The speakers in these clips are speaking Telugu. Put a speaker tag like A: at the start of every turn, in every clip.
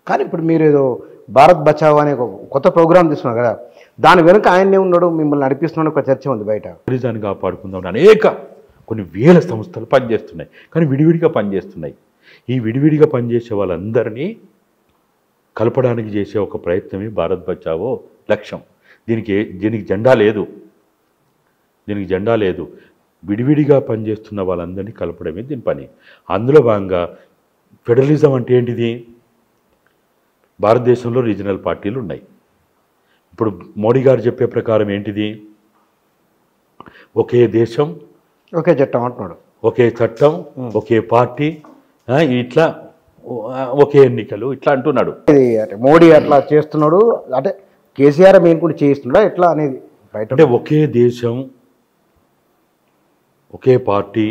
A: కానీ ఇప్పుడు మీరు ఏదో భారత్ బచావో అనే ఒక కొత్త ప్రోగ్రామ్ తీసుకున్నారు కదా, దాని వెనుక ఆయనే ఉన్నాడు, మిమ్మల్ని నడిపిస్తున్నాడు ఒక చర్చ ఉంది బయట.
B: టూరిజాన్ని కాపాడుకుందాం అనేక కొన్ని వేల సంస్థలు పనిచేస్తున్నాయి, కానీ విడివిడిగా పనిచేస్తున్నాయి. ఈ విడివిడిగా పనిచేసే వాళ్ళందరినీ కలపడానికి చేసే ఒక ప్రయత్నమే భారత్ బచావో లక్ష్యం. దీనికి జెండా లేదు, దీనికి జెండా లేదు. విడివిడిగా పనిచేస్తున్న వాళ్ళందరినీ కలపడమే దీని పని. అందులో భాగంగా ఫెడరలిజం అంటే ఏంటిది? భారతదేశంలో రీజనల్ పార్టీలు ఉన్నాయి. ఇప్పుడు మోడీ గారు చెప్పే ప్రకారం ఏంటిది? ఒకే దేశం,
A: ఒకే చట్టం అంటున్నాడు.
B: ఒకే చట్టం, ఒకే పార్టీ, ఇట్లా ఒకే ఎన్నికలు, ఇట్లా అంటున్నాడు.
A: అంటే మోడీ అట్లా చేస్తున్నాడు అంటే కేసీఆర్ మేము కూడా చేయిస్తున్నాడా ఎట్లా అనేది బయట.
B: అంటే ఒకే దేశం, ఒకే పార్టీ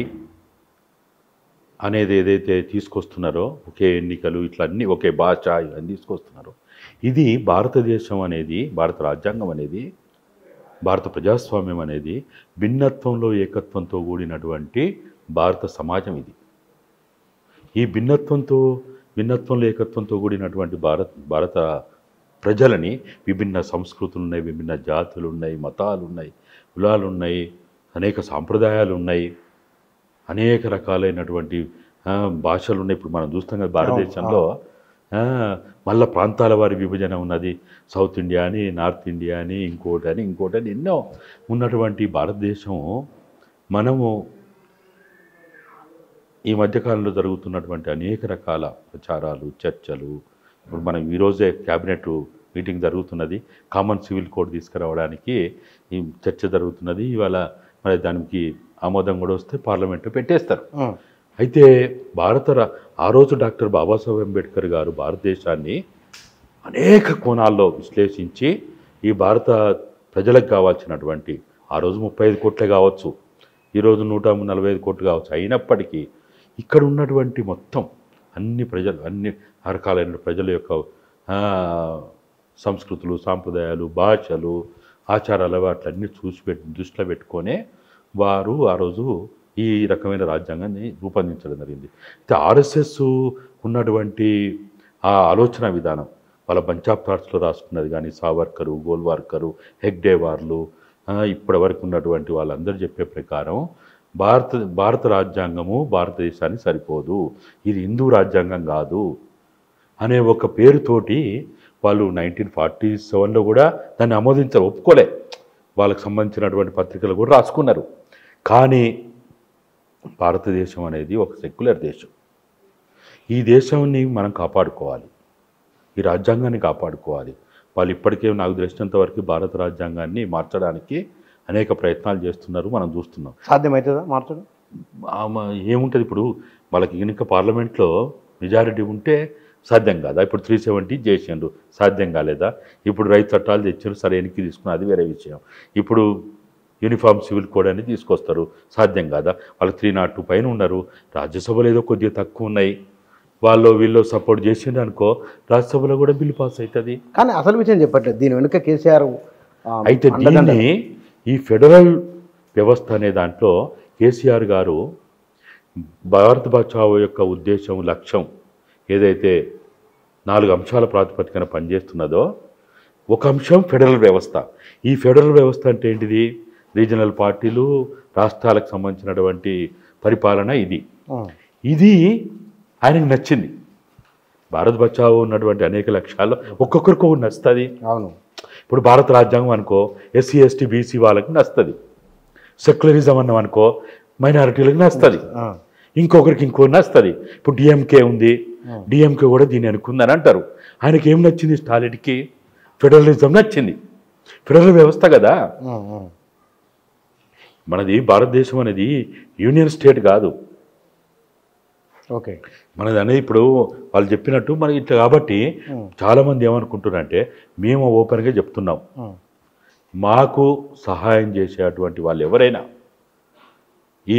B: అనేది ఏదైతే తీసుకొస్తున్నారో, ఒకే ఎన్నికలు, ఇట్లా అన్నీ ఒకే భాష ఇవన్నీ తీసుకొస్తున్నారో, ఇది భారతదేశం అనేది, భారత రాజ్యాంగం అనేది, భారత ప్రజాస్వామ్యం అనేది భిన్నత్వంలో ఏకత్వంతో కూడినటువంటి భారత సమాజం. ఇది ఈ భిన్నత్వంలో ఏకత్వంతో కూడినటువంటి భారత ప్రజలని విభిన్న సంస్కృతులు ఉన్నాయి, విభిన్న జాతులు ఉన్నాయి, మతాలు ఉన్నాయి, కులాలు ఉన్నాయి, అనేక సాంప్రదాయాలు ఉన్నాయి, అనేక రకాలైనటువంటి భాషలు ఉన్నాయి. ఇప్పుడు మనం చూస్తాం కదా భారతదేశంలో మళ్ళీ ప్రాంతాల వారి విభజన ఉన్నది. సౌత్ ఇండియా అని, నార్త్ ఇండియా అని, ఇంకోటి అని ఎన్నో ఉన్నటువంటి భారతదేశం మనము ఈ మధ్యకాలంలో జరుగుతున్నటువంటి అనేక రకాల ప్రచారాలు, చర్చలు, ఇప్పుడు మనం ఈరోజే క్యాబినెట్ మీటింగ్ జరుగుతున్నది, కామన్ సివిల్ కోడ్ తీసుకురావడానికి ఈ చర్చ జరుగుతున్నది. ఇవాళ మరి దానికి ఆమోదం కూడా వస్తే పార్లమెంట్లో పెట్టేస్తారు. అయితే ఆ రోజు డాక్టర్ బాబాసాహెబ్ అంబేద్కర్ గారు భారతదేశాన్ని అనేక కోణాల్లో విశ్లేషించి ఈ భారత ప్రజలకు కావాల్సినటువంటి, ఆ రోజు 35 కోట్లే కావచ్చు, ఈరోజు 145 కోట్లు కావచ్చు, అయినప్పటికీ ఇక్కడ ఉన్నటువంటి మొత్తం అన్ని రకాలైన ప్రజల యొక్క సంస్కృతులు, సాంప్రదాయాలు, భాషలు, ఆచారాలు వాటిలన్నీ దృష్టిలో పెట్టుకొనే వారు ఆ రోజు ఈ రకమైన రాజ్యాంగాన్ని రూపొందించడం జరిగింది. అయితే ఆర్ఎస్ఎస్ ఉన్నటువంటి ఆ ఆలోచన విధానం, వాళ్ళ బంచ్ ఆఫ్ థాట్స్లో రాసుకున్నది కానీ సావర్కరు, గోల్వార్కరు, హెగ్డేవార్లు, ఇప్పటి వరకు ఉన్నటువంటి వాళ్ళందరూ చెప్పే ప్రకారం భారత రాజ్యాంగము భారతదేశానికి సరిపోదు, ఇది హిందూ రాజ్యాంగం కాదు అనే ఒక పేరుతోటి వాళ్ళు 1947లో కూడా దాన్ని ఆమోదించారు, ఒప్పుకోలే. వాళ్ళకు సంబంధించినటువంటి పత్రికలు కూడా రాసుకున్నారు. కానీ భారతదేశం అనేది ఒక సెక్యులర్ దేశం. ఈ దేశాన్ని మనం కాపాడుకోవాలి, ఈ రాజ్యాంగాన్ని కాపాడుకోవాలి. వాళ్ళు ఇప్పటికే నాకు తెలిసినంత వరకు భారత రాజ్యాంగాన్ని మార్చడానికి అనేక ప్రయత్నాలు చేస్తున్నారు, మనం చూస్తున్నాం.
A: సాధ్యమవుతుందా మార్చడం?
B: ఏముంటుంది ఇప్పుడు వాళ్ళకి కనుక పార్లమెంట్లో మెజారిటీ ఉంటే సాధ్యం కాదా? ఇప్పుడు 370 చేసిండ్రు, సాధ్యం కాలేదా? ఇప్పుడు రైతు చట్టాలు తెచ్చారు, సరే వెనక్కి తీసుకున్నారు, అది వేరే విషయం. ఇప్పుడు యూనిఫామ్ సివిల్ కోడ్ అనేది తీసుకొస్తారు, సాధ్యం కాదా? వాళ్ళకి 302 పైన ఉన్నారు, రాజ్యసభలో ఏదో కొద్దిగా తక్కువ ఉన్నాయి, వీళ్ళు సపోర్ట్ చేసిండ్రు అనుకో, రాజ్యసభలో కూడా బిల్లు పాస్ అవుతుంది.
A: కానీ అసలు విషయం చెప్పట్లేదు, దీని వెనుక కేసీఆర్.
B: అయితే దీన్ని ఈ ఫెడరల్ వ్యవస్థ అనే దాంట్లో కేసీఆర్ గారు భారత్ బచావో యొక్క ఉద్దేశం, లక్ష్యం ఏదైతే 4 అంశాల ప్రాతిపదికన పనిచేస్తున్నదో, ఒక అంశం ఫెడరల్ వ్యవస్థ. ఈ ఫెడరల్ వ్యవస్థ అంటే ఏంటిది? రీజనల్ పార్టీలు, రాష్ట్రాలకు సంబంధించినటువంటి పరిపాలన. ఇది ఆయనకు నచ్చింది. భారత్ బచావో ఉన్నటువంటి అనేక లక్ష్యాల్లో ఒక్కొక్కరికి నచ్చుతుంది.
A: అవును,
B: ఇప్పుడు భారత రాజ్యాంగం అనుకో ఎస్సీ ఎస్టీ బీసీ వాళ్ళకి నచ్చుతుంది, సెక్యులరిజం అన్నాం అనుకో మైనారిటీలకు నచ్చుతుంది, ఇంకొకరికి నచ్చుతుంది. ఇప్పుడు డిఎంకే ఉంది, డిఎంకే కూడా దీన్ని అనుకుందని అంటారు. ఆయనకి ఏం నచ్చింది? స్టాలిన్కి ఫెడరలిజం నచ్చింది, ఫెడరల్ వ్యవస్థ కదా. మనది భారతదేశం అనేది యూనియన్ స్టేట్ కాదు.
A: ఓకే,
B: మనది అనేది ఇప్పుడు వాళ్ళు చెప్పినట్టు మనకి ఇట్లా. కాబట్టి చాలామంది ఏమనుకుంటున్నారంటే, మేము ఓపెన్గా చెప్తున్నాం, మాకు సహాయం చేసేటువంటి వాళ్ళు ఎవరైనా, ఈ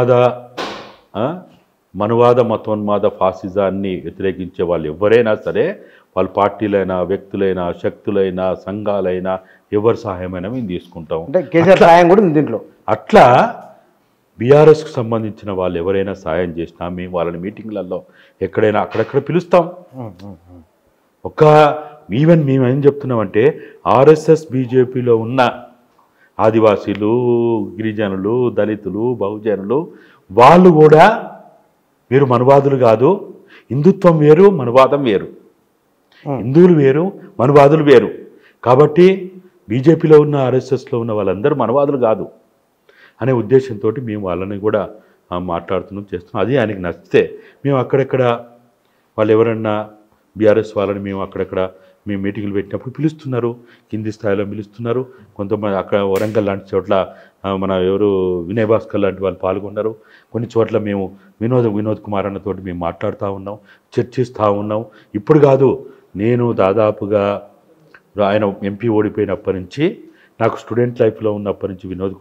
B: మనువాద మతోన్మాద ఫాసిజాన్ని వ్యతిరేకించే వాళ్ళు ఎవరైనా సరే, వాళ్ళ పార్టీలైనా, వ్యక్తులైనా, శక్తులైనా, సంఘాలైనా, ఎవరి సహాయమైనా మేము తీసుకుంటాం.
A: దీంట్లో
B: అట్లా బీఆర్ఎస్కి సంబంధించిన వాళ్ళు ఎవరైనా సాయం చేసినా మేము వాళ్ళని మీటింగ్లలో ఎక్కడైనా అక్కడక్కడ పిలుస్తాం. ఈవెన్ మేము ఏం చెప్తున్నామంటే ఆర్ఎస్ఎస్ బీజేపీలో ఉన్న ఆదివాసీలు, గిరిజనులు, దళితులు, బహుజనులు వాళ్ళు కూడా మీరు మనువాదులు కాదు, హిందుత్వం వేరు, మనువాదం వేరు, హిందువులు వేరు, మనువాదులు వేరు. కాబట్టి బీజేపీలో ఉన్న ఆర్ఎస్ఎస్లో ఉన్న వాళ్ళందరూ మనువాదులు కాదు అనే ఉద్దేశంతో మేము వాళ్ళని కూడా మాట్లాడుతున్నాం, చేస్తున్నాం. అది ఆయనకి నచ్చితే మేము అక్కడెక్కడ వాళ్ళు ఎవరన్నా బీఆర్ఎస్ వాళ్ళని మేము అక్కడెక్కడ మేము మీటింగ్లు పెట్టినప్పుడు పిలుస్తున్నారు, కింది స్థాయిలో పిలుస్తున్నారు. కొంతమంది అక్కడ వరంగల్ లాంటి చోట్ల మన ఎవరు వినయ్ భాస్కర్ లాంటి వాళ్ళు పాల్గొన్నారు. కొన్ని చోట్ల మేము వినోద్ కుమార్ అన్నతోటి మేము మాట్లాడుతూ ఉన్నాం, చర్చిస్తూ ఉన్నాం. ఇప్పుడు కాదు, నేను దాదాపుగా ఆయన ఎంపీ ఓడిపోయినప్పటి నుంచి, నాకు స్టూడెంట్ లైఫ్లో ఉన్నప్పటి నుంచి వినోద్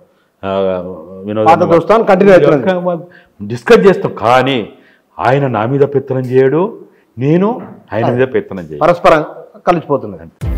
B: డిస్కస్ చేస్తాం. కానీ ఆయన నా మీద పెత్తనం చేయడు, నేను ఆయన మీద పెత్తనం చేయడు,
A: పరస్పరం కలిసిపోతున్నది.